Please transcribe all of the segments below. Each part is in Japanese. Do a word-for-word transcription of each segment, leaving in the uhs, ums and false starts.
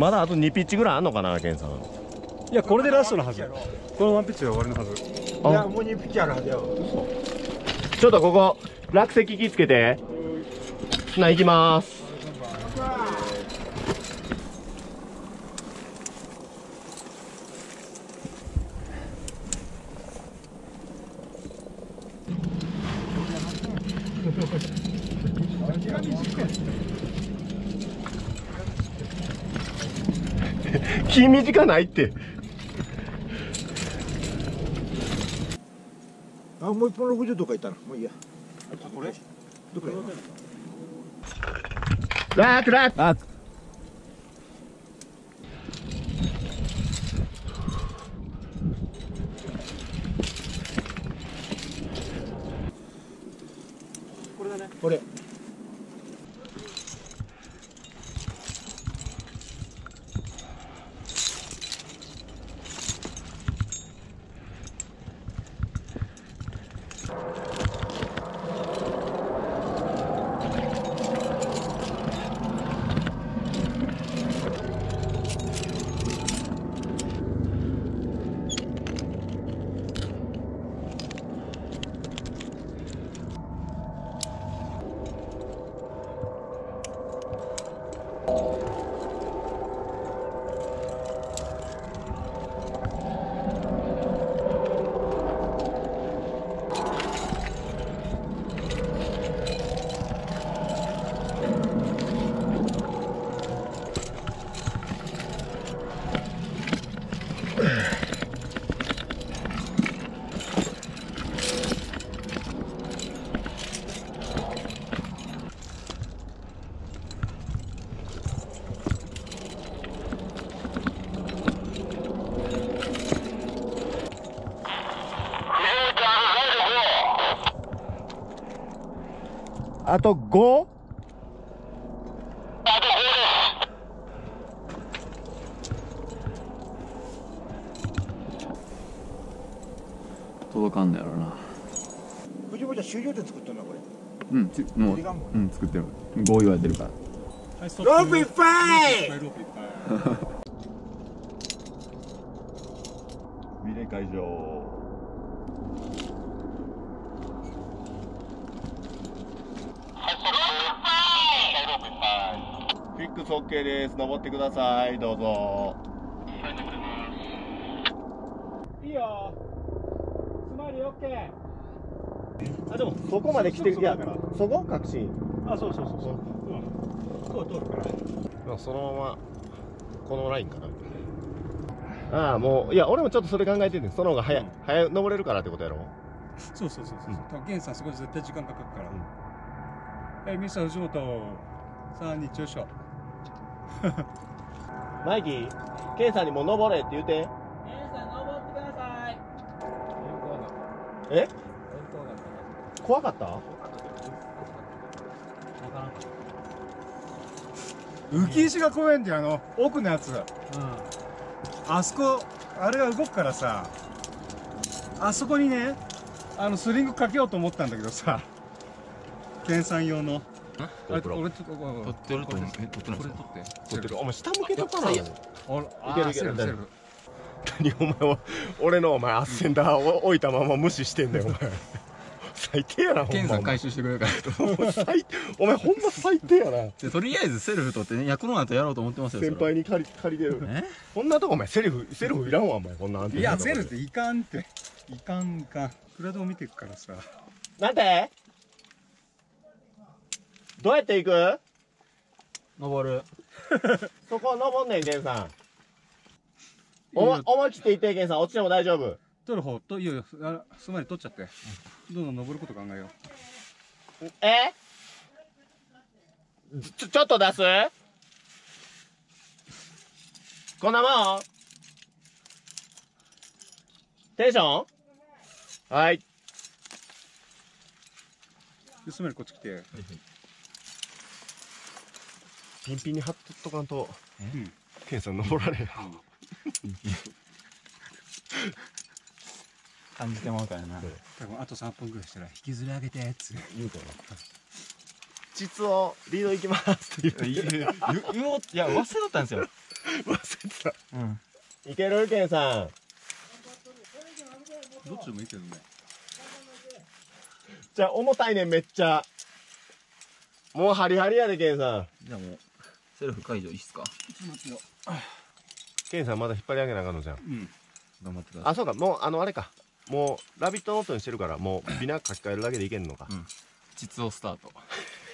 まだあとにピッチぐらいあんのかな、ケンさん。 いや、これでラストのはず。このワンピッチで終わりのはず。 いや、もうにピッチあるはずよ。 ちょっとここ落石気つけて。砂行きまーす。気短ないって。 あ、もう一本六十とかいったな。もういいや。 これどこや。 ラークラーク。 あ、これだね。 これ。 あとご？ 届かんのやろな。 藤本ちゃん終了点作ったなこれ。 うん、つもう、うん、作ってる。ご言われてるから。 ロープいっぱい。 リレー会場。フィックス OK です。登ってください。どうぞ。 いいよ。スマイル OK。 あ、でもそこまで来てる。いや、そこ確信。 あ、そうそうそうそう。うん。こう通るから。 まあそのままこのラインかな。ああ、もういや俺もちょっとそれ考えてるんです。その方が早い、早い登れるからってことやろ。 そうそうそうそう。多分ゲンさんすごい絶対時間かかるから。え、ミスター藤本。さん、に、よいしょ。 マイキー、ケンさんにも登れって言うて。 ケンさん登ってください。 え？怖かった？ 浮石が公園ってあの奥のやつ。うん。あそこあれが動くからさ。あそこにね、あのスリングかけようと思ったんだけどさ。ケンさん用の。あれ、俺ちょっと撮ってると思う。え、撮ってないですか？ これ撮って。 撮ってる。お前下向けとかないよ。いけけるいける。何お前は俺のお前アッセンダーを置いたまま無視してんだよお前。最低やなほんま。 ケンさん回収してくれるから最お前ほんま最低やな。 でとりあえずセルフ取ってね、役の後やろうと思ってますよ。 先輩に借り借りてる。 え？ こんなとこお前セルフセルフいらんわお前こんな安定。 いやセルフっていかんっていかんいかん。クラウドを見てくからさ。 なんて？どうやって行く？ 登る。 そこ登んねんケンさん。おも思い切って行ってケンさん。落ちても大丈夫。 取る方といいよ。あ、すまり取っちゃって。どんどん登ること考えよう。え？ちょちょっと出す？こんなもん？テンション？はい。 で、すまりこっち来て。 ピンピンに貼っとかんと、 うん、 ケンさん登られる。 感じてまうからな。 多分あとさんぷんぐらいしたら引きずり上げてっつ言うかな。膣をリード行きますって言って。 言おう、いや忘れとったんですよ。 忘れてた。 うん。 いけるケンさん。 どっちでもいいけどね。 じゃあ重たいねんめっちゃ。もうハリハリやでケンさん。 じゃあもうセルフ解除いいっすか？ ケンさんまだ引っ張り上げなあかんのじゃん。 うん。 頑張ってください。 あ、そうか、もうあのあれか。もうラビットノートにしてるからもうビナ書き換えるだけでいけんのか。 うん。実をスタート。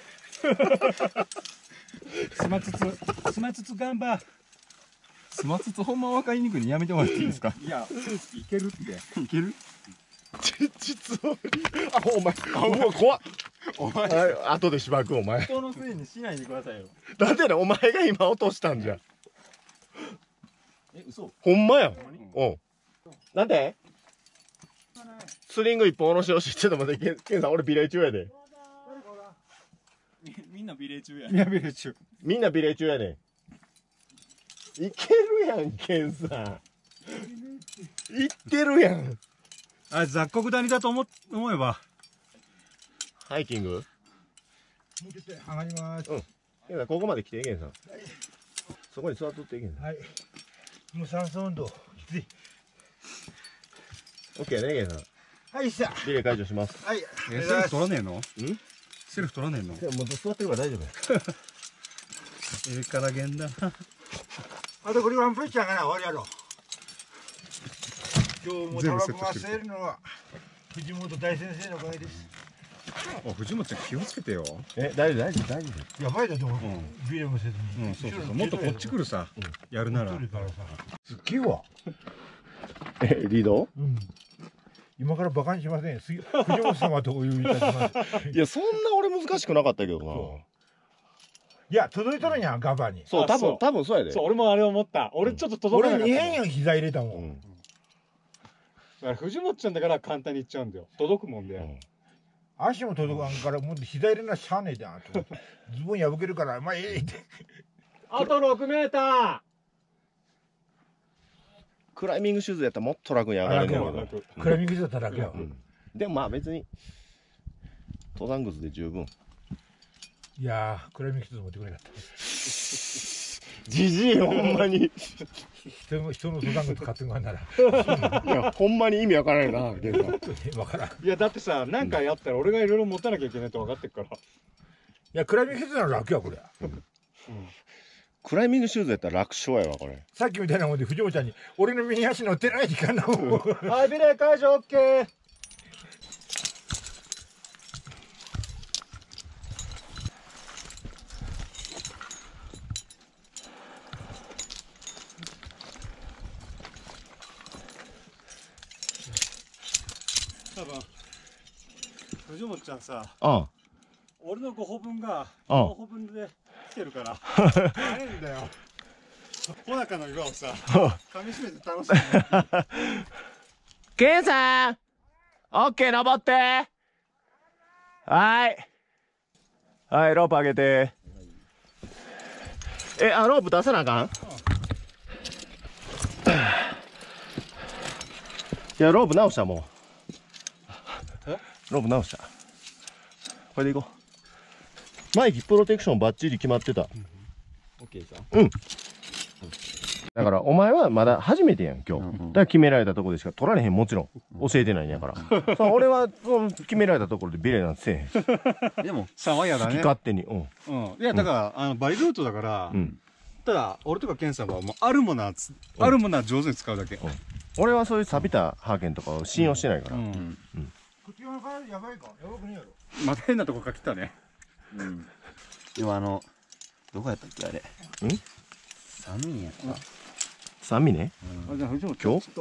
スマツツ、スマツツガンバ。 スマツツほんま分かりにくいにやめてもらっていいですか？ いや、いけるって。 いける？ 実はあ、お前、お前怖っ。 お前、 あ後でしばくお前。 人のせいにしないでくださいよ。 だってね、お前が今落としたんじゃん。 え、嘘？ ほんまやん。うん。なんで？スリング一本下ろしよし。ちょっと待って、ケンケンさん俺ビレ中やで。 みみんなビレ中や。みんなビレ中。 みんなビレ中やねん。いけるやん、ケンさん。いってるやん。 あ、雑穀谷だと思思えば。 ハイキング？ もうちょっと上がります。 うん。ケンさんここまで来て、ケンさん。そこに座っとってケンさん。 はい。もう酸素温度きつい。 オッケーね、ケンさん。 はいさ。 ビレ解除します。 はい。 え、セルフ取らねえの？ ん？ セルフ取らねえの？ もう座ってるから大丈夫や。 ええからげんだな。 あとこれワンプレッシャーかな、終わりやろ。今日もタバコが吸えるのは藤本大先生のおかげです。 あ、藤本ちゃん気をつけてよ。 え、大丈夫、大丈夫、大丈夫。 やばいだと思う。 んビールもせずに。 うん、そうそうそう。もっとこっち来るさ。やるなら。 来るからさ。すっげえわ。 え、リード？ うん。今からバカにしません。すぎ藤本様とお呼びいたします。 いや、そんな俺難しくなかったけどな。 いや、届いとるんやん、ガバに。 そう、多分、 あそう多分そうやで。 そう、俺もあれ思った。俺ちょっと届かな俺かったもん。 にへんやん、膝入れたも。 うんん。 だから藤本ちゃんだから簡単にいっちゃうんだよ。届くもんで。 うん足も届かんから、もう膝入れなしゃあねえじゃん。と思ってズボン破けるから、まあええって。 あとろくメーター。 クライミングシューズやったらもっと楽に上がれるんだけど。 クライミングしてただけやわ。 うん。でもまあ別に、登山靴で十分。 いやー、クライミングシューズ持ってくれなかった。 じじい、ほんまに。 人の人の登山靴買ってもらうなら。 いや、ほんまに意味わからんよな、ケンさん。 わからん。いいや、だってさ、何かやったら俺がいろいろ持たなきゃいけないって分かってるから。 や、クライミングシューズなら楽や、これ。 クライミングシューズやったら楽勝やわ、これ。 さっきみたいなもんで、藤本ちゃんに、俺の右足乗ってない時間なもん。 はい、ビレ解除 OK。多分藤本ちゃんさ、 あ俺のごほぶんがあごほぶんで来てるから早いんだよ。ほなかの岩をさ噛みしめて楽しい、ね、 ケンさんオッケー、登って。はい。はい、ロープ上げて。え、あ、ロープ出さなあかん？いや、ロープ直したもん。ロープ直した。これで行こう。マイキプロテクションバッチリ決まってた。 オッケーさ。 うんだからお前はまだ初めてやん今日、 うんうんだから決められたところでしか取られへん。もちろん教えてないんやからそう俺はその決められたところでビレなんてせえへん。 でもさわやだ好きね。 勝手に。うんうん。いやだから、あのバリルートだから、 うんただ俺とかケンさんはもうあるものはつ、 うんあるものは上手に使うだけ。 俺はそういう錆びたハーケンとかを信用してないから、 うん。 こっち側からやばいか、やばくねえやろ。 また変なとこ書きたね。 うん。でもあの、どこやったっけあれ。 ん寒いんやった。 酸味ね。 あ、じゃあ藤本今日ちょっと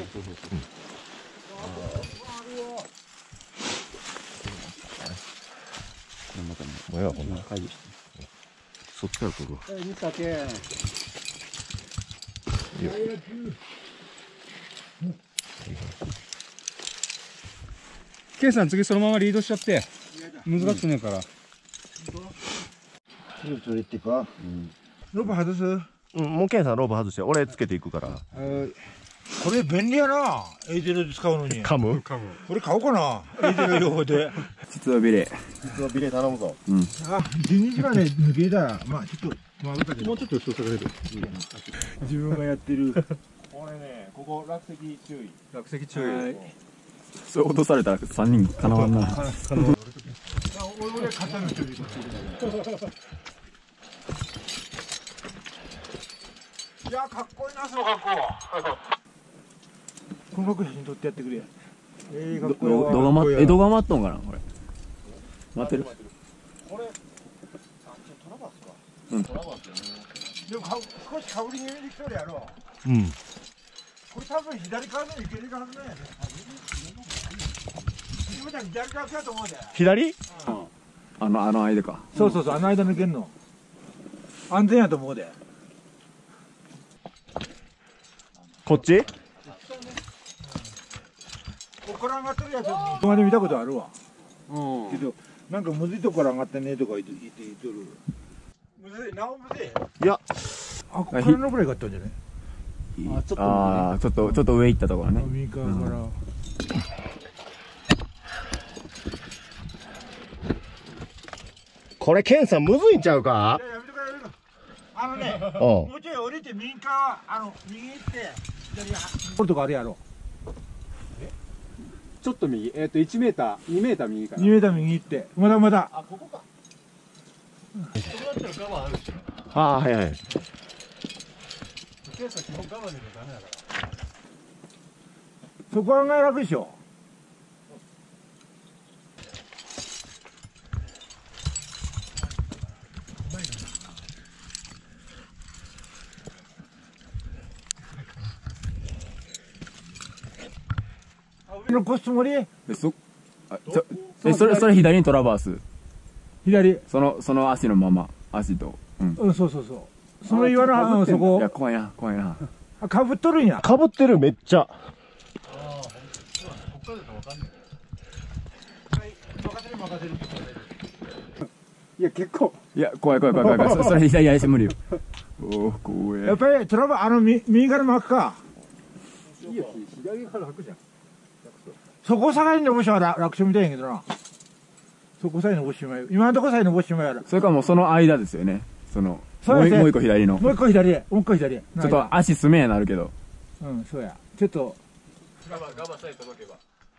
またね。 もうええわこんな解除して。 そっちから取るわ。 え、見たけ。ケンさん次そのままリードしちゃって難しくねえから。 それそれってか。ロープ外す。 うん、もうケンさんロープ外して俺つけていくから。 これ便利やな。エイゼロで使うのに。 噛む？ かも。 これ買おうかな。エイゼロ用法で。 実はビレ。 実はビレ頼むぞ。 うん。 あ、じゅうにじかんで抜けたら、まあちょっともうちょっと後ろ下がれる。 自分がやってる。 俺ね、ここ落石注意。落石注意。 それ落とされたらさんにんかなわんな。 俺俺肩の距離。いやかっこいいなその格好。この格好写真撮ってやってくれ。ええかっこいいわ。 動画まえ動画待っとんかなこれ。待ってる。 これ、あ、トラバスか。 うん。 トラバスよね。 でもか少しかぶり気味に来とるやろ。 うん。 これ多分左側でいけるはずなんやね。自分じゃ左側だと思うで。 左？ あのあの間か。 そうそうそう、あの間抜けんの。安全やと思うで。 こっち？ ここから上がってるやつ動画で見たことあるわ。うん。けどなんかむずいとこから上がってねとか言って言って言っとる。むずい、なおむずい。 いや、 あ、ここから登ればよかったんじゃない？ あちょっとあちょっとちょっと上行ったところね。 右側から。うん、 これケンさんむずいんちゃうか？ いややめてくれやめてくれ。あのね、 うん。 もうちょい降りて右側あの右行って左側。これとかあるやろ。 ちょっと右、えっといちメーター、にメーター右かな。 にメーター右行って、まだまだ。 あ、ここか。そこだったら我慢あるでしょ。 ああ、はいはい。 ケンさん基本我慢でもダメだから。 そこは案外楽でしょ。のコスモリえそあちょえそれそれ左にトラバース。 左。 そのその足のまま足と。うん。 うん、そうそうそう。その岩の、うん、そこ。 いや怖いな怖いな。 あ、かぶっとるんや。 かぶってるめっちゃ。 ああ、ほんとだ。こっからだとわかんない。はい、任せる任せる。いや、結構。 いや怖い怖い怖い怖い。そそれ左足無理よ。おお怖い。 やっぱりトラバあのみ右から巻くか。 いいよ、左から履くじゃん。 そこさえに登しは楽勝みたいんやけどな。そこさえ登しまよ。今のとこさえ登しまやる。 それからもうその間ですよね。そのそうですねもう一個左の。 もう一個左へ、もう一個左へ。 ちょっと足すめやなるけど。 うん、そうや。ちょっと。 ガバガバさえ届けば。こ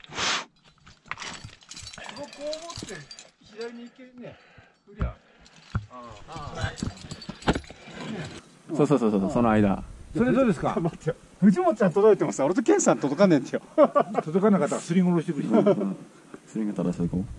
ここう持って左に行けるね。うりゃ。ああ。 そうそうそうそうその間。 それどうですか。 待ってよ。藤本ちゃん届いてもさ、俺とケンさん届かねえんだよ。 届かなかったらすり殺してくるし。 それが正しいかも。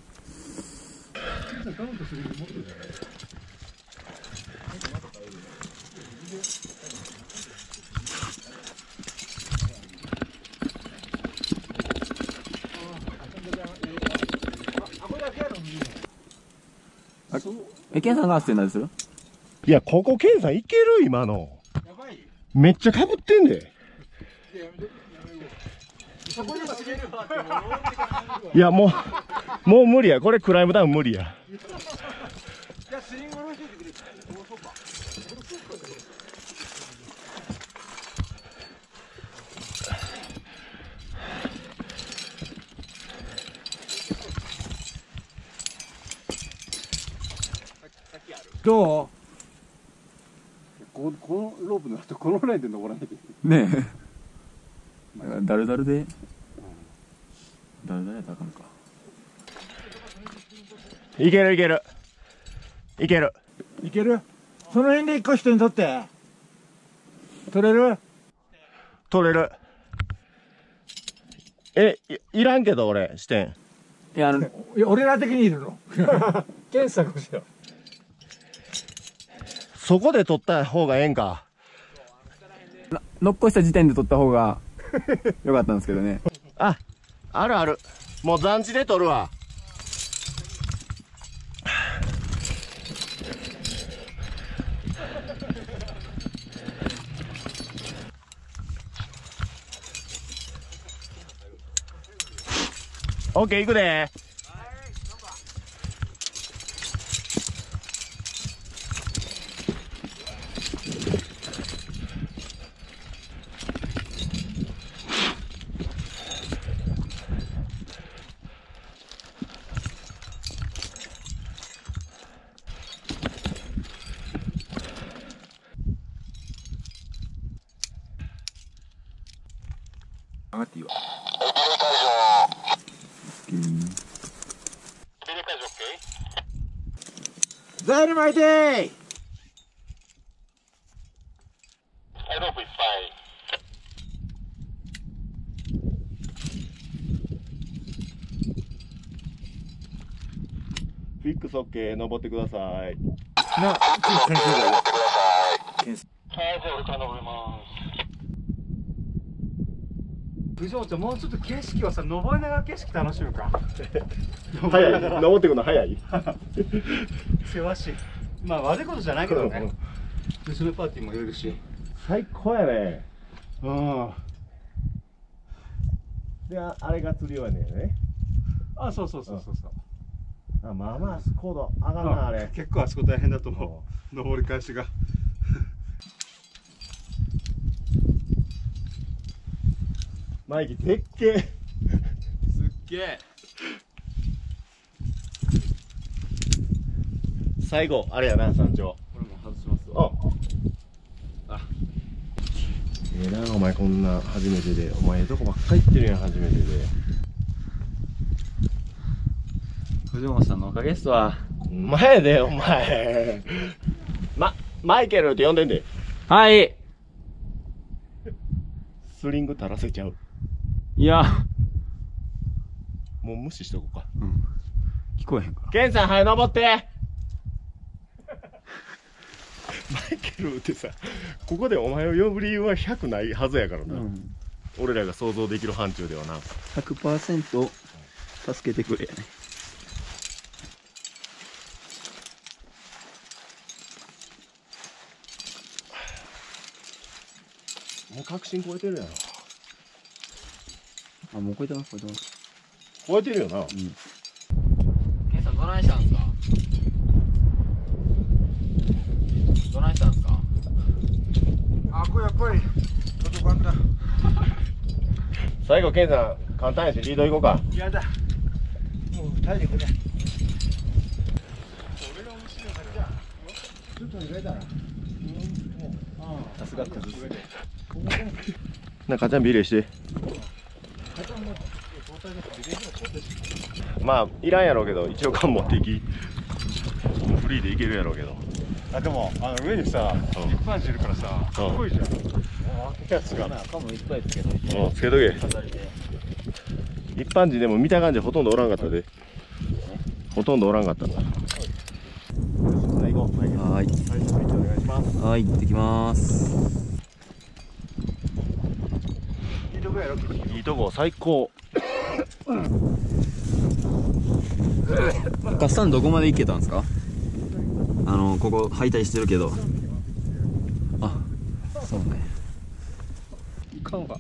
え、ケンさんが発生なんですよ。 いや、ここケンさんいける今の。めっちゃかぶってんで。いや、もう、もう無理や。これクライムダウン無理や。 どう？ ここのロープの後、このラインで登らないといけねえ。だるだるで。だるだるやったらあかんか。 いけるいける。いける。 いける？その辺で一個人に取って。取れる？ 取れる。え、い、いらんけど俺、視点。 いや、あの、 いや、俺ら的にいるの。 ケンさんこそよ。 そこで取った方がええんか。 ノックした時点で取った方が良かったんですけどね。 あ、あるある。もう残地で取るわ。オッケー、行くで。 ザイル巻いてー。 フィックスオッケー、登ってください。 な、研修だよ。研修。 藤本ちゃん、もうちょっと景色をさ、登りながら景色楽しむか。 早い、登ってくの早い。 せわしい。まあ悪いことじゃないけどね。娘パーティーもいるし。 最高やね。 うん。 で、ああれが釣り用やねんね。 あ、そうそうそうそうそう。 あ、まあまあ高度上がるな、あれ。 結構あそこ大変だと思う。登り返しが。 マイキー、でっけえ。 すっげえ。 最後、あれやな、山頂。 これも外しますわ。 あ。ええな、お前こんな初めてで。お前ええとこばっかり行ってるやん、初めてで。 藤本さんのおかげっすわ。 前で、お前。ま、マイケルって呼んでんで。 はい。 スリング垂らせちゃう。 いや。 もう無視しとこうか。 うん。聞こえへんから。 ケンさん、はい、登って。マイケルってさ、ここでお前を呼ぶ理由はひゃくないはずやからな。うん、俺らが想像できる範疇ではな。 ひゃくパーセント 助けてくれやね。 もう確信超えてるやろ。 あ、もう超えてます、超えてます。 超えてるよな。うん。 ケンさん、どないしたんすか？どないしたんすか？ あ、これやっぱり届かんだ。 最後、ケンさん、簡単やし、リード行こうか。 やだ。もう体力ね。 俺が面白いなじゃあ。 ちょっと入れたら。 さすが崩す。 な、かちゃんビールして。まあ、いらんやろうけど、一応缶持っていき。フリーでいけるやろうけど。 あ、でも、あの上にさ、一般人いるからさ、かっこいいじゃん。やつが。 缶もいっぱいつけといて。 うん、つけとけ。一般人でも見た感じほとんどおらんかったで。ほとんどおらんかった。 はい。 最初の位置お願いします。 はい、行ってきます。 いいとこやろ。いいとこ、最高。 カッサンどこまで行けたんですか？あのここ敗退してるけど。あ、そうね。 かんか。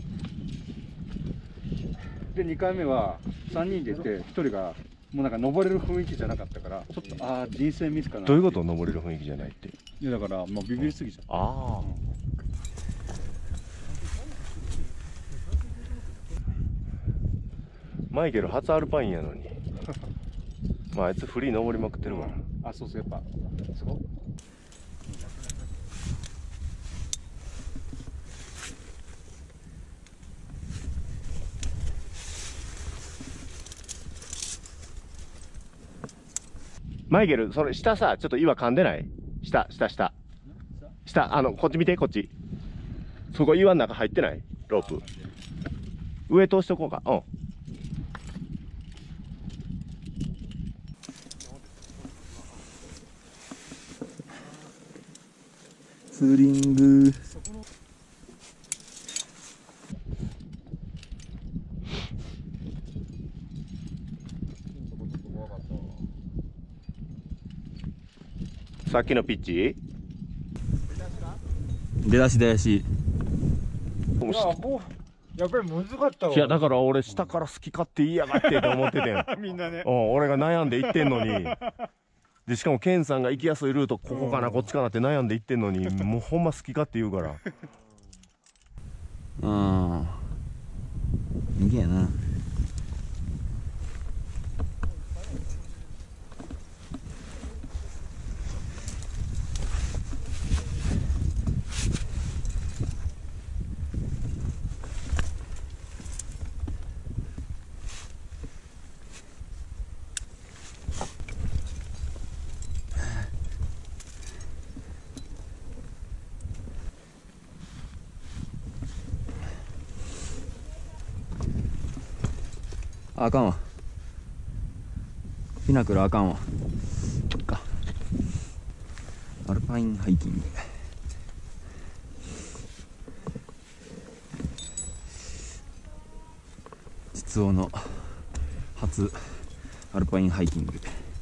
でにかいめはさんにんで行ってひとりがもうなんか登れる雰囲気じゃなかったからちょっとああ人生ミスかな。 どういうこと？登れる雰囲気じゃないって。 いやだからもうビビりすぎちゃう。 ああ。マイケル初アルパインやのに。まああいつフリー登りまくってるから。 あ、そうそう、やっぱすごい。 マイケル、それ下さ、ちょっと岩噛んでない？下、下、下。下、あの、こっち見て、こっち。そこ岩の中入ってない？ロープ。上通しとこうか。うん。 ツーリング。 さっきのピッチ？ 出だし出だし。 いや、もうやっぱり難かったわ。 いやだから俺下から好き勝手言いやがってと思っててん。 みんなね。 うん、俺が悩んで行ってんのに。でしかもケンさんが行きやすいルートここかな、こっちかなって悩んで行ってんのに、もうほんま好き勝手言うから。 うん。人間やな。 あかんわ。ピナクルあかんわ。かアルパインハイキング。実王の初アルパインハイキング。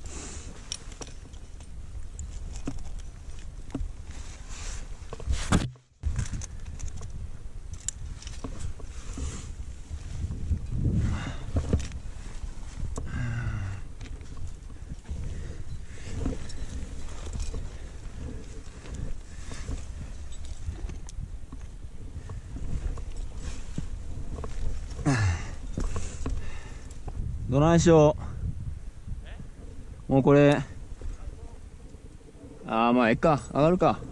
どないしよう。もうこれああまあええか、上がるか。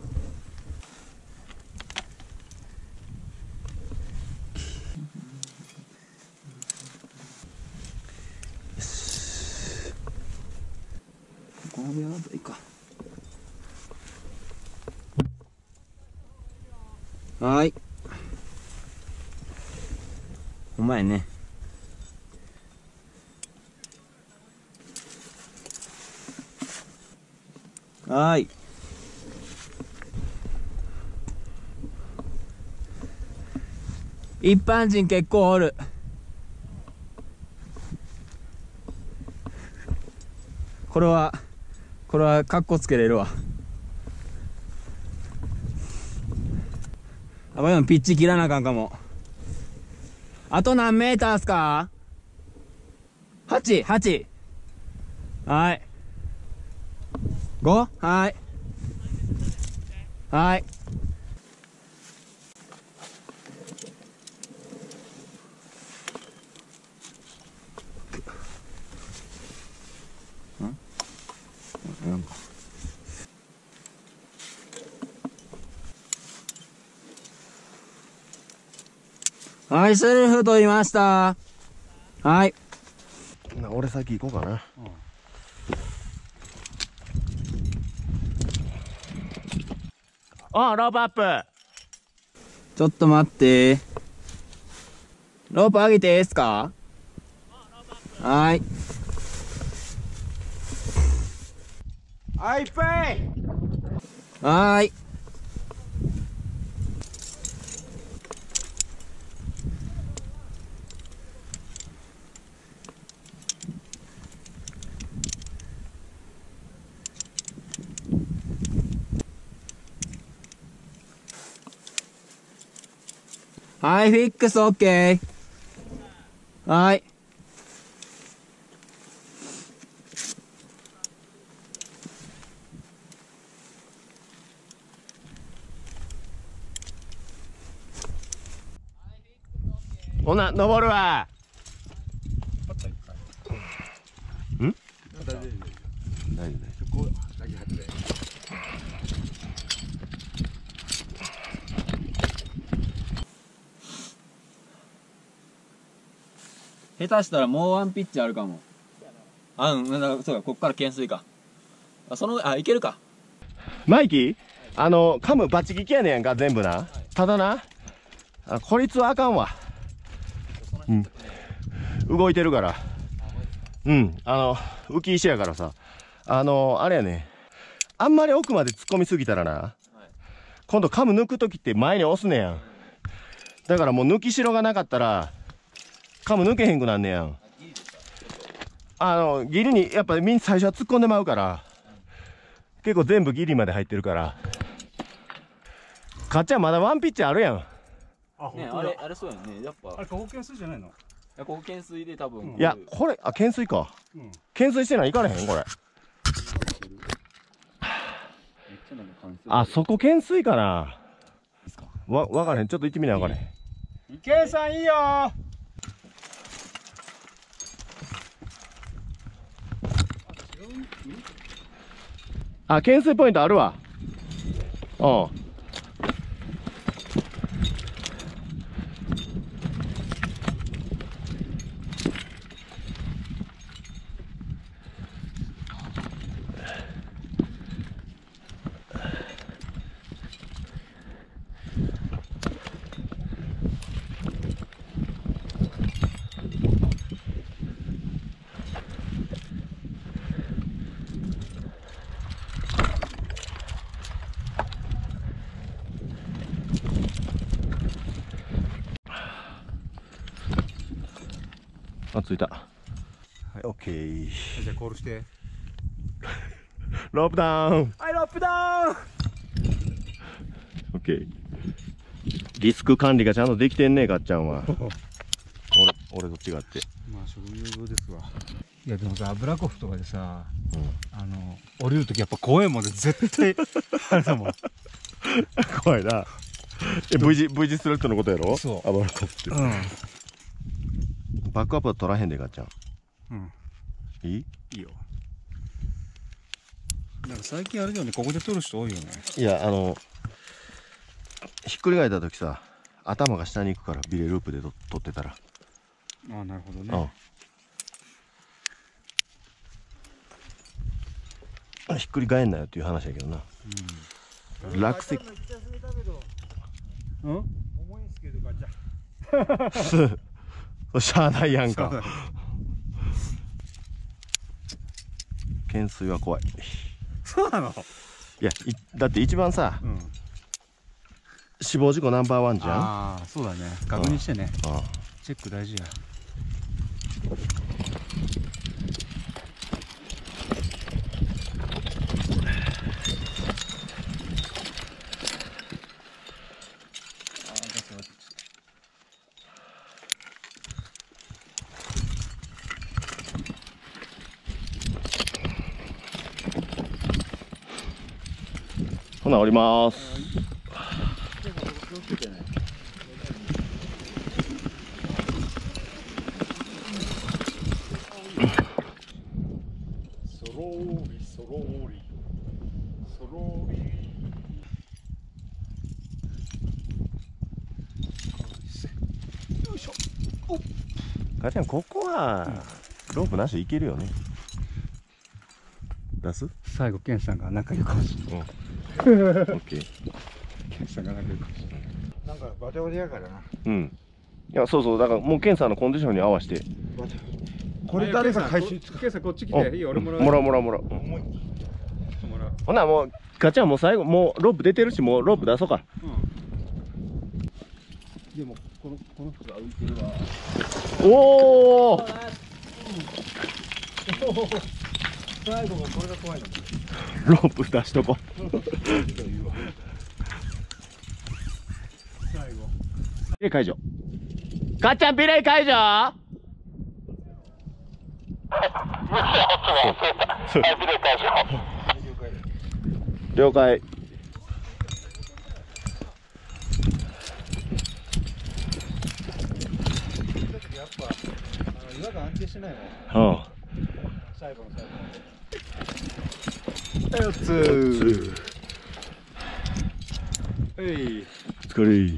よし、この部屋はいいか。はーい、ほんまやね。はーい。一般人結構おる。これはこれはカッコつけれるわ。あ、でもピッチ切らなあかんかも。あと何メーターっすか？ はち、はち。はい。ご？ はい。はい。ん？なんか。はい、セルフ取りました。はい。 な俺先行こうかな。うん、あ、ロープアップ。 ちょっと待って。ロープ上げていいですか？はい。 はい、ペイ。 はーい。はい、フィックスオッケー。はい。 ほな、登るわ。ん？大丈夫大丈夫。 下手したらもうワンピッチあるかも。あ、うん、だからそうか、こっから懸垂か。あ、その、あ、いけるか。 マイキー、あの、カムバチ効きやねんか、全部な。はい、ただな、あ、孤立はあかんわ。うん。動いてるから。うん、あの、浮き石やからさ。あの、あれやね。あんまり奥まで突っ込みすぎたらな、はい、今度カム抜くときって前に押すねやん。だからもう抜きしろがなかったら、カム抜けへんくなんねやん。あのギリにやっぱみんな最初は突っ込んでまうから、結構全部ギリまで入ってるから。かっちゃんまだワンピッチあるやん。 あ、ね、あれあれそうやね。やっぱあれここ懸垂じゃないの？いや、ここ懸垂で多分、うん、 いやこれあ懸垂か、うん、懸垂してない行かれへんこれ。あそこ懸垂かな。わ分からへん、ちょっと行ってみな分からへん。 池江さんいいよー。 あ、懸垂ポイントあるわ。うん。 あ、着いた。はい、オッケー。 じゃあコールして。 ロープダウン。 はい、ロープダウン。 オッケー。リスク管理がちゃんとできてんねえ、かっちゃんは。俺、俺と違って。 まあ、職業病ですわ。いや、でもさ、油コフとかでさ、 うん、 あの、降りるときやっぱ怖いもんで、絶対、あれだもん。 怖いな。え、V 字、V 字スレッドのことやろ。 そう。 油コフって。うん。バックアップは取らへんで、かっちゃん。 うん。 いい。 いいよ。なんか最近あれだよね、ここで撮る人多いよね。 いや、あの。ひっくり返った時さ、頭が下に行くからビレループでと撮ってたら。 ああ、なるほどね。 うん、ひっくり返んなよっていう話やけどな。うん、落石。 うん？重いんすけどガチャ。 しゃあないやんか。懸垂は怖い。 そうなの？ いや、いだって一番さ。うん、死亡事故ナンバーワンじゃん。 ああ、そうだね。確認してね。ああ、チェック大事や。 ほな降ります。母ちゃん、ここはロープなしでいけるよね。出す？ 最後、ケンさんが仲良くかもしれない。 オッケー。 ケンさんが仲良くかもしれない。 なんかバテバテやからな。 うん。いや、そうそう、だからもうケンさんのコンディションに合わせて。 これ誰か回収つか。ケンさんこっち来て、いいよ、俺もらう。 もらうもらうもらう。ほな、もう、母ちゃんもう最後、もうロープ出てるし、もうロープ出そうか。うん。 でも、この、この人が浮いてるわ。 おお。 最後がこれが怖いの。 ロープ出しとこ。 最後。 ビレ解除。かっちゃんビレ解除。了解。 やっぱ岩が安定してないもん。うん。最後の最後。よっつ。えい。 お疲れ。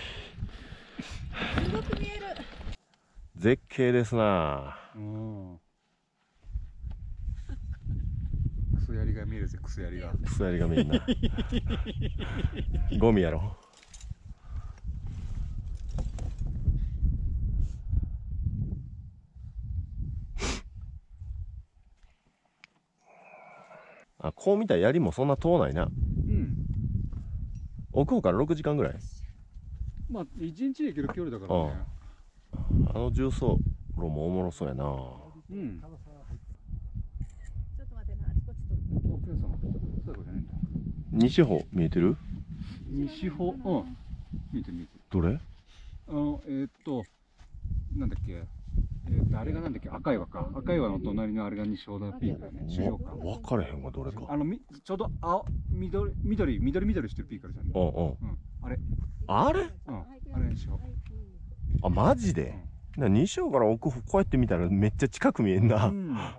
すごく見える。絶景ですな。うん。 クソやりが見えるぜ、クソやりが。 クソやりが見えるな。ゴミやろ。あ、こう見たら槍もそんな遠ないな。うん。奥方からろくじかんぐらい。 まあ一日で行ける距離だからね。 あの重走路もおもろそうやな。うん。ちょっと待ってな、あちこちと。そういうことじゃないんだ。西方見えてる？ 西方、うん。見えてる見えてる。 どれ？ あのえー、っとなんだっけ。えー、とあれがなんだっけ、赤岩か。赤岩の隣のあれが西小田ピークだよね。中央か。 分かれへんわ、どれか。 あのみちょうど青緑緑緑緑してるピークあるじゃん。うんうん。うん、あれ。あれ？うん。あれ西小。 あ、マジで？うん、西小から奥こうやって見たらめっちゃ近く見えんな。うん、ま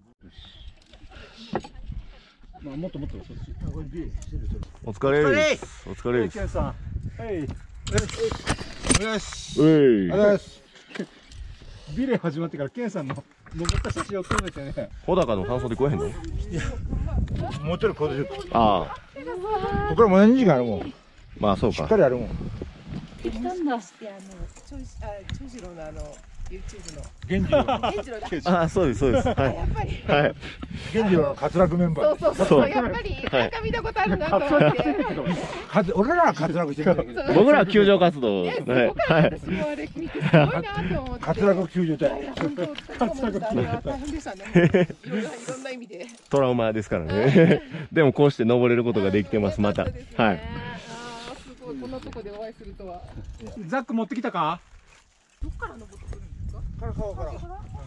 あもっともっとそっち。 お疲れです。お疲れです。 ケンさん。はい。 おやす。 おい。 おやす。 ビレ始まってからケンさんの登った写真を撮めてね。 穂高の半袖食えへんの？いや、 もうちょっとこれで。 ああ。 ここからもうにじかんあるもん。 まあそうか。 しっかりあるもん。 行ったんだ。してあの長長次郎のあの YouTube の源次郎の源次郎だ。 あ、そうですそうです。はいやっぱり。 はい。 源次郎の滑落メンバーそうそうそうそう。やっぱりなんか見たことあるなと思って。 かつ俺らは滑落してるんだけど僕らは救助活動。 ね、そはいこからはい。 私もあれ見てすごいなと思って。 滑落救助隊いや本当滑落あれは大変でしたね。いろんないろんな意味で。 トラウマですからね。でもこうして登れることができてます。また。はい。 ああすごいこんなとこでお会いするとは。 ザック持ってきたか？ どっから登ってくるんですか？ から川から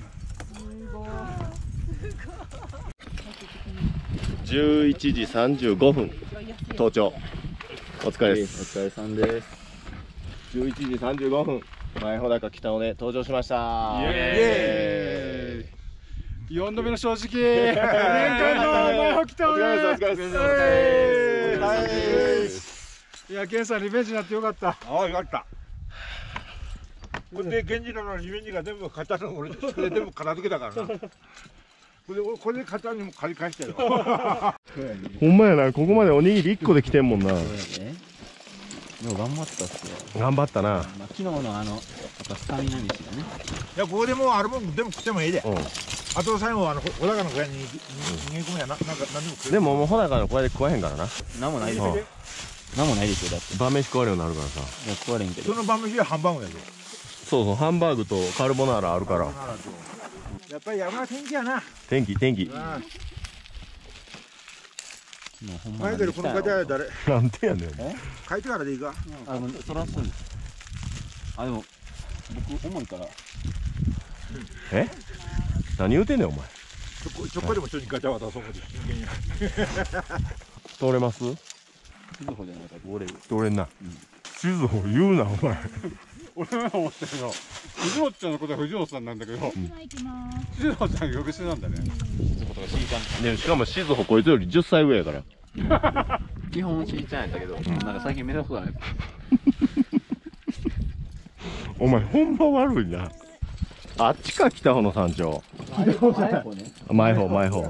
じゅういちじさんじゅうごふん登頂。お疲れです。 お疲れさんです。 じゅういちじさんじゅうごふん前穂高北尾根登場しました。 イエーイ。よんどめの正直。年間の前を来たね。 お疲れ様です。お疲れ様です。 いや、ケンさんリベンジになってよかった。 ああよかったこれで源次郎のリベンジが全部肩の俺それで全部片付けたからなこれで俺これで肩にも借り返したよほんまやな、ここまでおにぎりいっこで来てんもんな。 でも頑張ったっすよ。 頑張ったな。 まあ、昨日のあの、やっぱスタミナ飯がね。 いやここでもうあるもん全部食ってもいいでうん。 あと最後あの小高の小屋に逃げ込むやななんか何でも食えるでももう穂高の小屋で食わへんからな。 なんもないですよ。 うんなんもないですよ、だって。 晩飯食われるようになるからさ。 いや、食われんけど。 その晩飯はハンバーグやでそうそう、ハンバーグとカルボナーラあるから。 やっぱり山の天気やな天気天気。 もうほんまマイケルこの方は誰なんでやねん。 書いてからでいいかあの、そらそうです。あ、でも、僕、重いから。 え何言うてんねんお前。 ちょこちょこでも人にガチャ渡そうもで人間や通れます？ 静穂じゃないから、通れる。 通れんな。地図を言うなお前。 俺は思ったけど、藤本ちゃんのことは藤本さんなんだけど、藤本ちゃん呼び捨てなんだね。 でしかも静穂こいつよりじゅっさい上やから。 基本しーちゃんやったけど、なんか最近目立つことない。 お前ほんま悪いな。あっちか北穂の山頂。前方前方。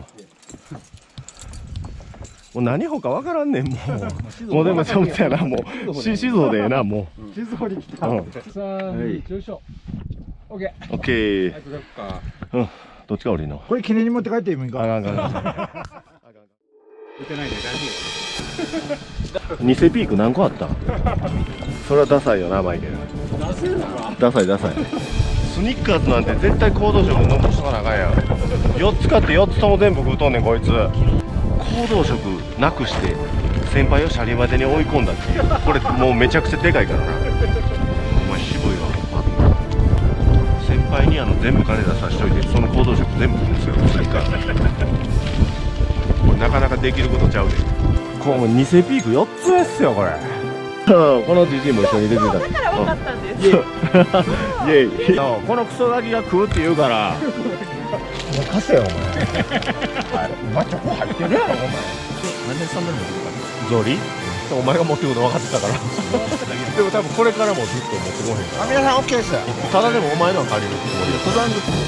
もう何歩かわからんねんもう。もうでもちょっとやなもう。し静穂でええなもう。 静穂に来た。 うんさあ、よいしょ。オッケー。 オッケー。 あとどっか。 うん。どっちが降りんの？ これ記念に持って帰ってもいいかあかんあかんあかん。 打てないで大丈偽ピーク何個あったそれはダサいよなマイケル。 夫。出せるのか？ ダサいダサい。スニッカーズなんて絶対行動食残しとかなあかんやん。よっつ買ってよっつとも全部食うとんねんこいつ。行動食なくして先輩をシャリまでに追い込んだっていう。これもうめちゃくちゃでかいからな。お前渋いわ。先輩にあの全部金出さしといてその行動食全部食うんですよスニッカーズ。これなかなかできることちゃうで。この偽ピークよっつ目っすよこれ。このじじいも一緒に出てた。だから分かったんです。イエイ。このクソガキが食うって言うから。もう貸せよお前。うまチョコ入ってるやろお前。 なんでそんなの持ってるか。 ゾリ？お前が持ってくるの分かってたから。でも多分これからもずっと持ってこへんから。 あ皆さん OK ですよただでもお前のは借りるつもりで登山口。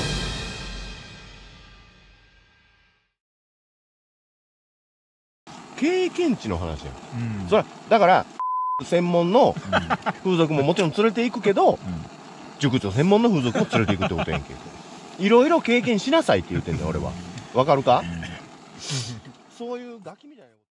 経験値の話やん。それだから専門の風俗ももちろん連れていくけど、塾長専門の風俗も連れていくってことやんけ。いろいろ経験しなさいって言ってんだよ俺は。わかるか？そういうガキみたいな。